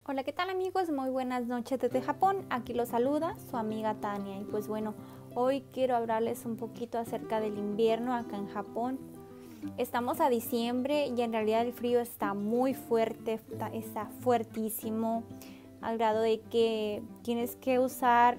Hola, ¿qué tal amigos? Muy buenas noches desde Japón. Aquí los saluda su amiga Tania. Y pues bueno, hoy quiero hablarles un poquito acerca del invierno acá en Japón. Estamos a diciembre y en realidad el frío está muy fuerte, está fuertísimo, al grado de que tienes que usar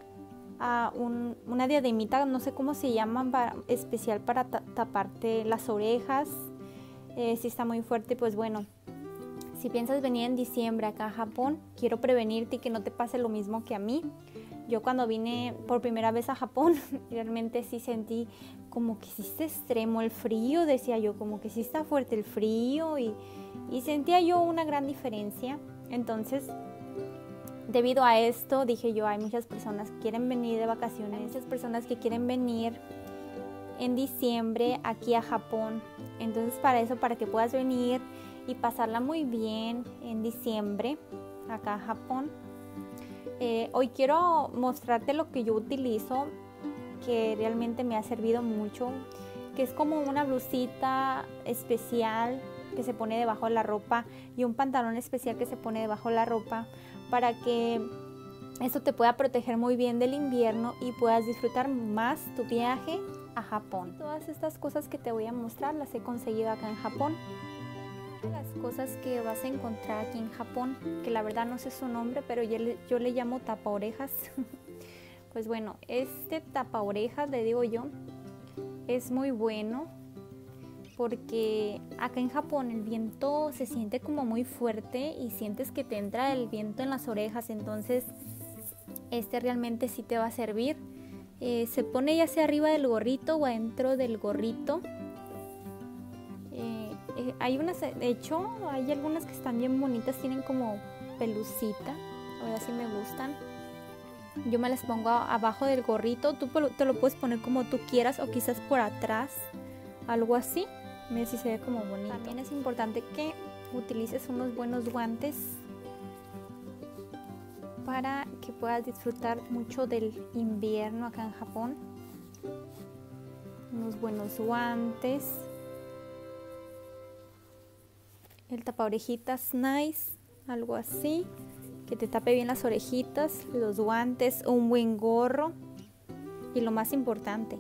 una diademita, no sé cómo se llaman, especial para taparte las orejas. Si está muy fuerte, pues bueno. Si piensas venir en diciembre acá a Japón, quiero prevenirte y que no te pase lo mismo que a mí. Yo cuando vine por primera vez a Japón, realmente sí sentí como que sí está extremo el frío, decía yo, como que sí está fuerte el frío y sentía yo una gran diferencia. Entonces, debido a esto, dije yo, hay muchas personas que quieren venir de vacaciones, hay muchas personas que quieren venir en diciembre aquí a Japón. Entonces, para que puedas venir y pasarla muy bien en diciembre acá en Japón, hoy quiero mostrarte lo que yo utilizo, que realmente me ha servido mucho, que es como una blusita especial que se pone debajo de la ropa y un pantalón especial que se pone debajo de la ropa para que eso te pueda proteger muy bien del invierno y puedas disfrutar más tu viaje a Japón. Todas estas cosas que te voy a mostrar las he conseguido acá en Japón. Las cosas que vas a encontrar aquí en Japón, que la verdad no sé su nombre, pero yo le llamo tapa orejas. Pues bueno, este tapa orejas, le digo yo, es muy bueno porque acá en Japón el viento se siente como muy fuerte y sientes que te entra el viento en las orejas, entonces este realmente sí te va a servir. Se pone ya sea arriba del gorrito o adentro del gorrito. Hay unas, de hecho, hay algunas que están bien bonitas, tienen como pelucita, la verdad sí me gustan. Yo me las pongo abajo del gorrito, tú te lo puedes poner como tú quieras o quizás por atrás, algo así. Mira si se ve como bonito. También es importante que utilices unos buenos guantes para que puedas disfrutar mucho del invierno acá en Japón. Unos buenos guantes. El tapa orejitas nice, algo así, que te tape bien las orejitas, los guantes, un buen gorro y lo más importante,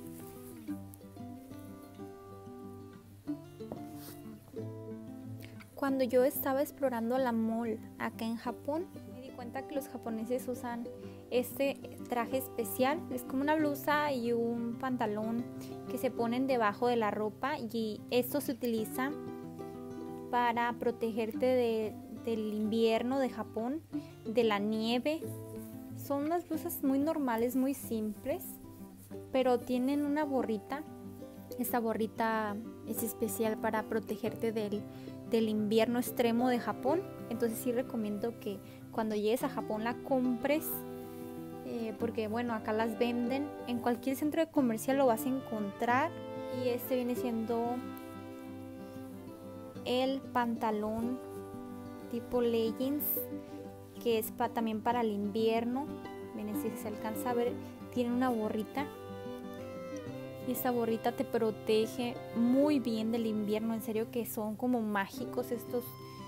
cuando yo estaba explorando la mall acá en Japón, me di cuenta que los japoneses usan este traje especial, es como una blusa y un pantalón que se ponen debajo de la ropa y esto se utiliza para protegerte del invierno de Japón, de la nieve. Son unas blusas muy normales, muy simples, pero tienen una borrita. Esta borrita es especial para protegerte del invierno extremo de Japón. Entonces sí recomiendo que cuando llegues a Japón la compres, porque bueno, acá las venden. En cualquier centro comercial lo vas a encontrar. Y este viene siendo el pantalón tipo leggings, que es también para el invierno. Miren si se alcanza a ver, tiene una borrita y esta borrita te protege muy bien del invierno. En serio que son como mágicos estos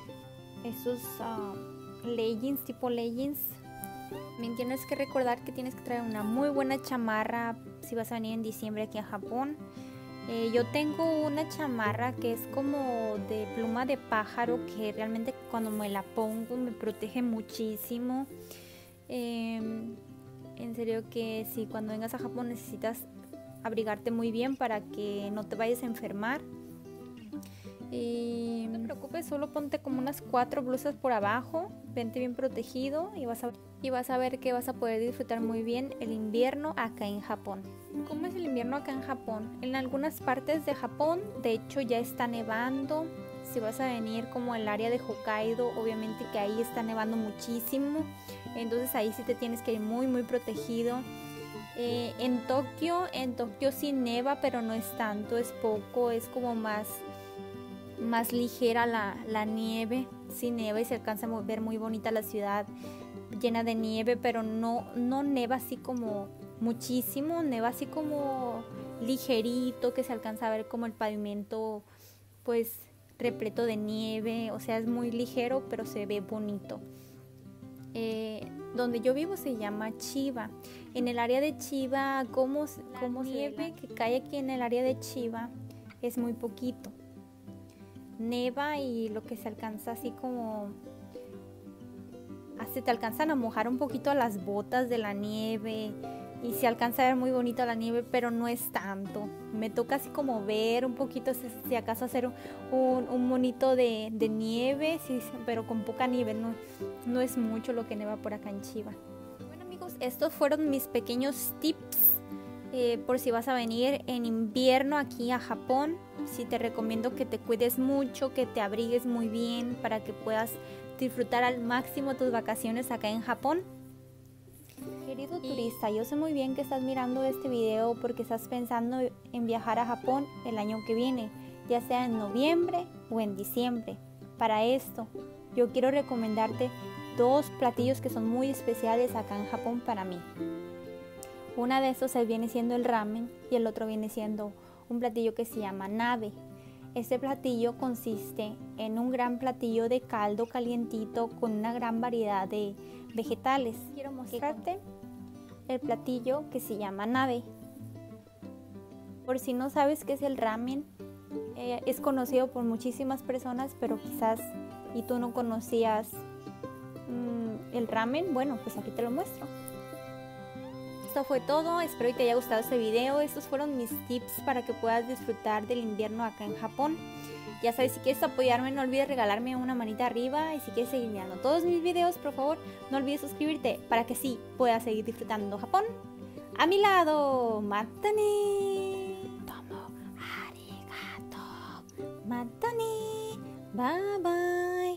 leggings, tipo leggings. También tienes que recordar que tienes que traer una muy buena chamarra si vas a venir en diciembre aquí a Japón. Yo tengo una chamarra que es como de pluma de pájaro, que realmente cuando me la pongo me protege muchísimo. En serio que si cuando vengas a Japón necesitas abrigarte muy bien para que no te vayas a enfermar. No te preocupes, solo ponte como unas 4 blusas por abajo, vente bien protegido y vas a ver que vas a poder disfrutar muy bien el invierno acá en Japón. ¿Cómo es el invierno acá en Japón? En algunas partes de Japón, de hecho, ya está nevando. Si vas a venir como el área de Hokkaido, obviamente que ahí está nevando muchísimo. Entonces ahí sí te tienes que ir muy muy protegido. En Tokio sí neva, pero no es tanto, es poco, es como más ligera la nieve. Sí neva y se alcanza a ver muy bonita la ciudad llena de nieve, pero no neva así como muchísimo, neva así como ligerito, que se alcanza a ver como el pavimento pues repleto de nieve, o sea, es muy ligero, pero se ve bonito. Donde yo vivo se llama Chiba. En el área de Chiba, como nieve que cae aquí en el área de Chiba es muy poquito. Neva y lo que se alcanza así como... Se te alcanzan a mojar un poquito las botas de la nieve y se alcanza a ver muy bonito la nieve, pero no es tanto. Me toca así como ver un poquito, si acaso hacer un monito de nieve, sí, pero con poca nieve, no es mucho lo que neva por acá en Chiba. Bueno amigos, estos fueron mis pequeños tips por si vas a venir en invierno aquí a Japón. Sí, te recomiendo que te cuides mucho, que te abrigues muy bien para que puedas disfrutar al máximo tus vacaciones acá en Japón. Querido turista, yo sé muy bien que estás mirando este video porque estás pensando en viajar a Japón el año que viene, ya sea en noviembre o en diciembre. Para esto, yo quiero recomendarte dos platillos que son muy especiales acá en Japón para mí. Una de estos viene siendo el ramen y el otro viene siendo un platillo que se llama nabe. Este platillo consiste en un gran platillo de caldo calientito con una gran variedad de vegetales. Quiero mostrarte el platillo que se llama nabe. Por si no sabes qué es el ramen, es conocido por muchísimas personas, pero quizás y tú no conocías el ramen. Bueno, pues aquí te lo muestro. Esto fue todo, espero que te haya gustado este video. Estos fueron mis tips para que puedas disfrutar del invierno acá en Japón. Ya sabes, si quieres apoyarme, no olvides regalarme una manita arriba. Y si quieres seguir mirando todos mis videos, por favor, no olvides suscribirte para que sí puedas seguir disfrutando Japón a mi lado. ¡Matane! ¡Tomo arigato! ¡Matane! ¡Bye bye!